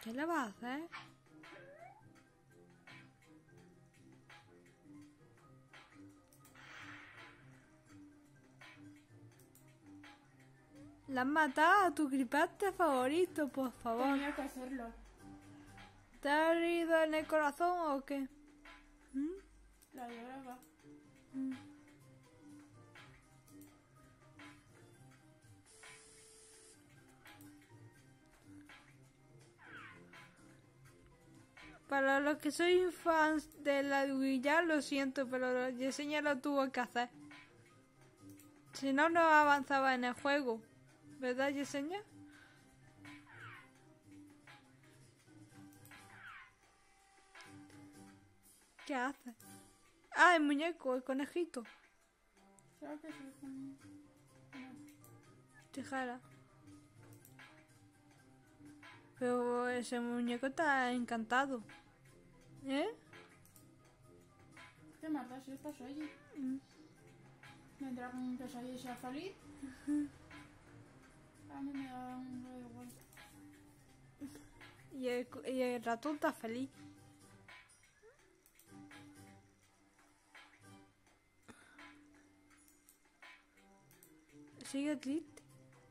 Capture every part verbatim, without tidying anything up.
¿Qué le vas a hacer? La has matado a tu creepypasta favorito, por favor. Tenía que hacerlo. ¿Te has herido en el corazón o qué? ¿Mm? La lloraba. Mm. Para los que sois fans de la Willa, lo siento, pero Yesenia lo tuvo que hacer. Si no, no avanzaba en el juego. ¿Verdad, Yesenia? ¿Qué hace? Ah, el muñeco, el conejito. Creo que sí. Con... Tijera. Pero ese muñeco está encantado. ¿Eh? ¿Qué más da si estás allí? Mm. Mientras que soy sea feliz. A mí me da un rollo igual. Y el, y el ratón está feliz. Sigue triste.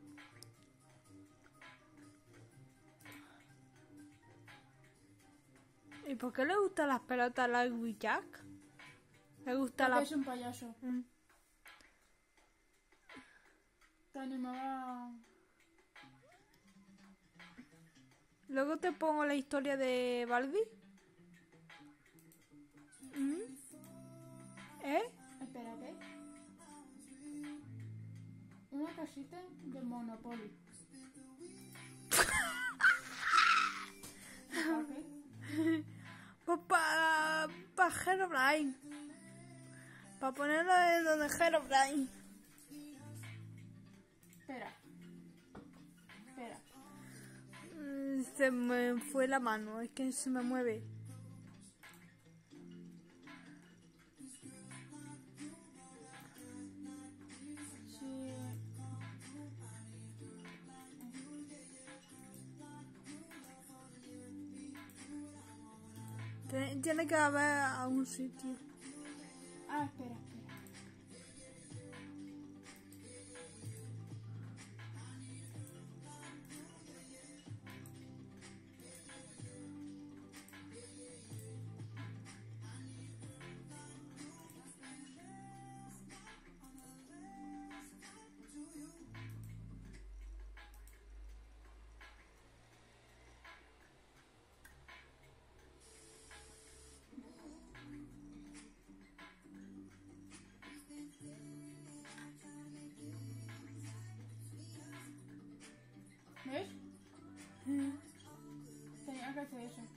¿Y por qué le gustan las pelotas a la Jack? Le gusta Porque la... es un payaso. Mm. Te animaba... Luego te pongo la historia de Baldi. ¿Mm? ¿Eh? Espera, ¿qué? Una casita de Monopoly. ¿Para qué? Pues para... para Herobrine. Para ponerlo de donde Herobrine. Espera. Espera. Mm, Se me fue la mano, es que se me mueve. Sí. Tiene tiene que haber a un sitio. Ah, espera, espera. ¿Ves? Tenía que hacer eso.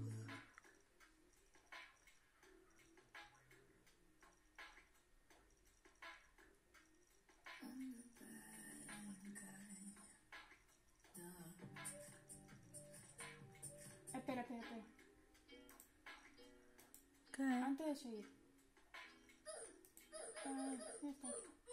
Espera, espera, espera. ¿Qué? Antes de seguir. Ah, ya está.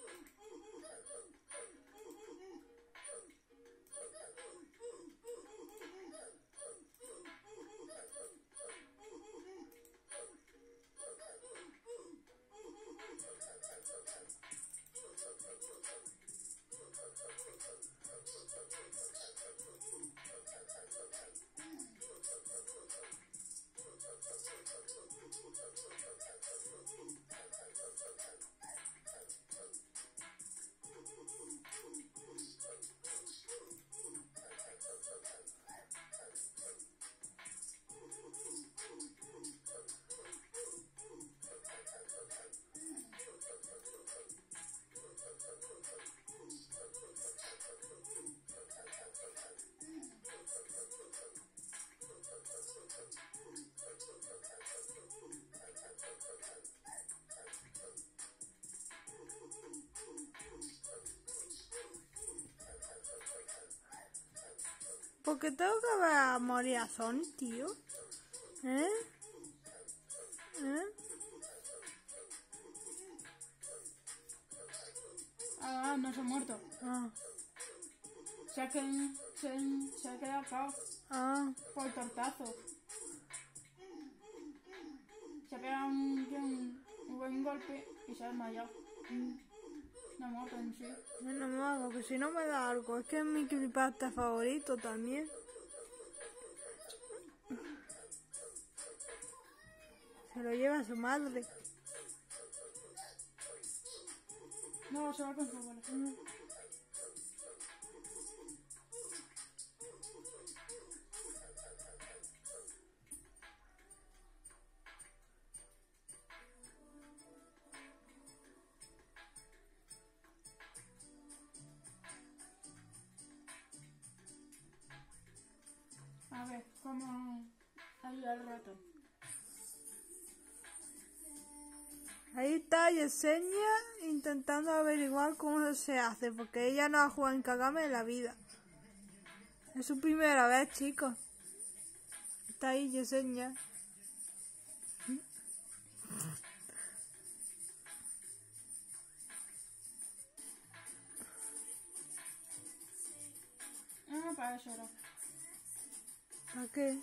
¿Por qué tengo que ver a morir a Sonic, tío? ¿Eh? ¿Eh? Ah, no se ha muerto. Ah. Se ha, quedado, se, se ha quedado cao. Ah, Por el tortazo. Se ha pegado un, un, un buen golpe y se ha desmayado. No muerto en sí. menos mal, porque si no me da algo. Es que es mi creepypasta favorito también. Se lo lleva su madre. No, se va con su abuela. A ver, ¿cómo ayuda al ratón? Ahí está Yesenia intentando averiguar cómo se hace, porque ella no ha jugado en Kagame en la vida. Es su primera vez, chicos. Está ahí Yesenia. Ah, para eso era. ¿Para qué?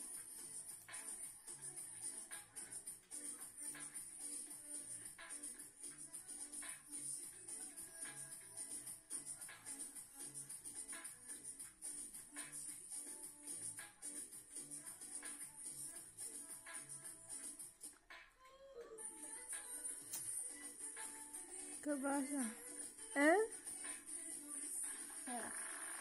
¿Qué pasa? ¿Eh? Espera.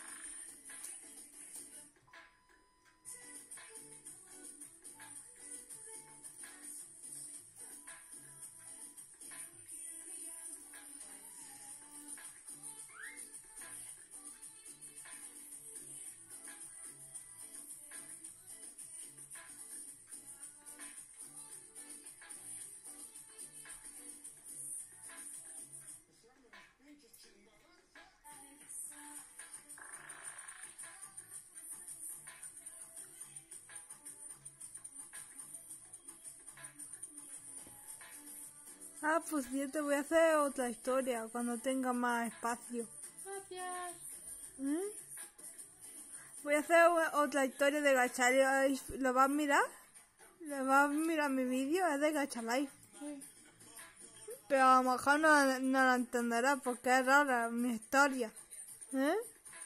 Ah, pues yo te voy a hacer otra historia cuando tenga más espacio. Gracias. ¿Mm? Voy a hacer o- otra historia de Gacha Life. ¿Lo vas a mirar? ¿Lo vas a mirar mi vídeo? Es de Gacha Life. Sí. Pero a lo mejor no, no la entenderás porque es rara mi historia. ¿Eh?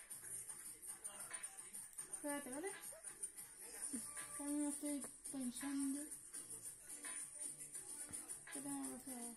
Espérate, ¿vale? También estoy pensando. ¿Qué tengo que hacer?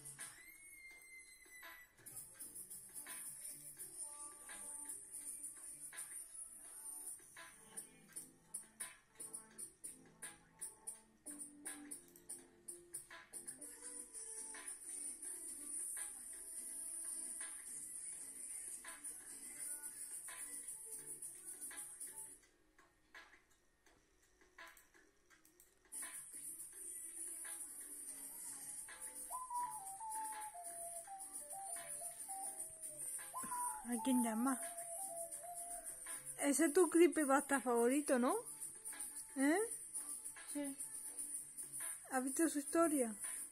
¿A quién llama? Ese es tu creepypasta favorito, ¿no? ¿Eh? Sí. ¿Has visto su historia?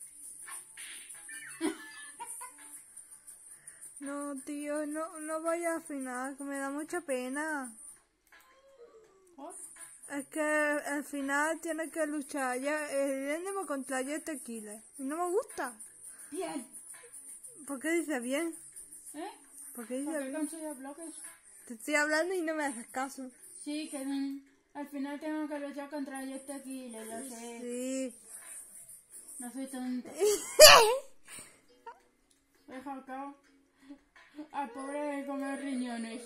No, tío, no, no vaya al final, que me da mucha pena. ¿Por? Es que al final tiene que luchar ya, el enemigo contra Jet Killer. Y no me gusta. Bien. ¿Por qué dices bien? ¿Eh? ¿Por qué dices ¿Por qué bien? consigo bloques? Te estoy hablando y no me haces caso. Sí, que mm, al final tengo que luchar contra este aquí, lo sé. Sí. No soy tonta. He jalcado al pobre de comer riñones.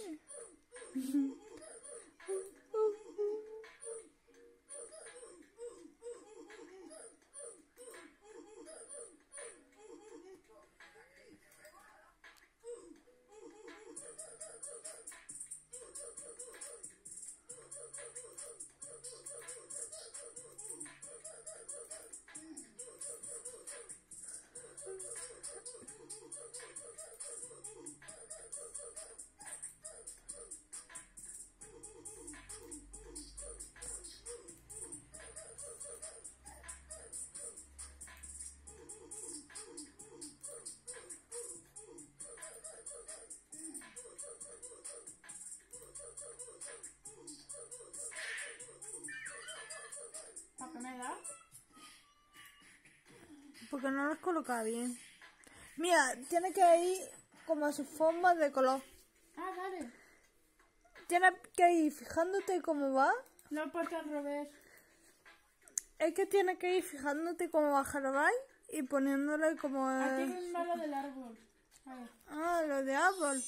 Porque no las coloca bien. Mira, tiene que ir como a su forma de color. Ah, vale. Tienes que ir fijándote cómo va. No, porque al revés. Es que tienes que ir fijándote cómo va a jarabar y poniéndole como... Aquí el- va lo del árbol. A ver, Ah, lo de árbol.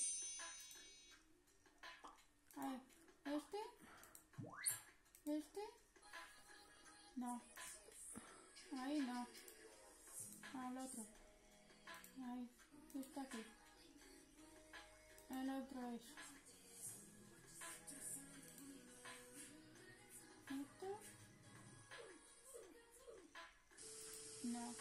a ver. ¿Este? ¿Este? No. Ahí no. Al otro. Ahí. Está aquí. El otro es. ¿Esto? No.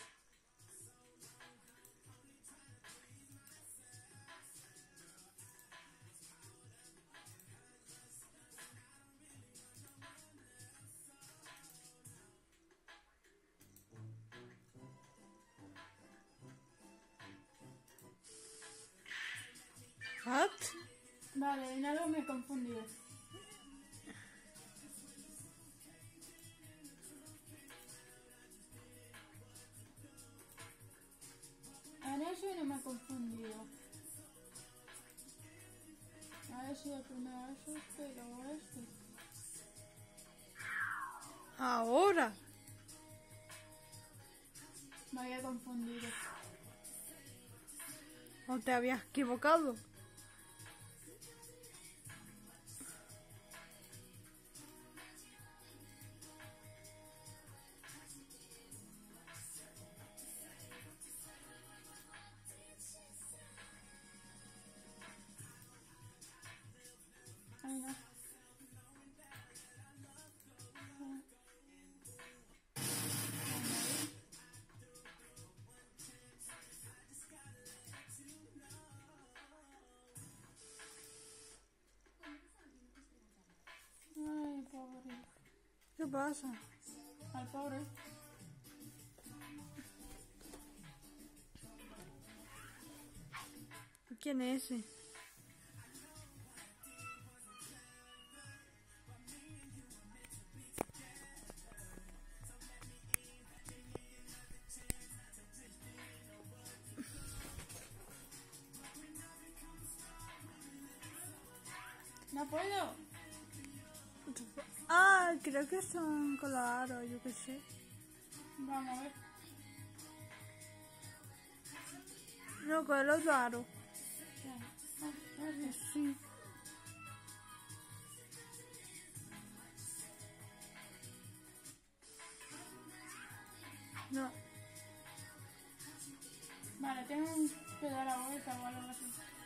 What? Vale, en algo me he confundido. En eso no me he confundido. A ver si el primero es este y luego este. Ahora. Me había confundido. ¿O te habías equivocado? Ahí no. Ay, pobre. ¿Qué pasa? Al pobre. ¿Quién es ese? No puedo. Ah, creo que son claros, yo qué sé. Vamos a ver. No, con el otro aro. Ah, este. Sí. No. Vale, tengo que dar la vuelta o algo así.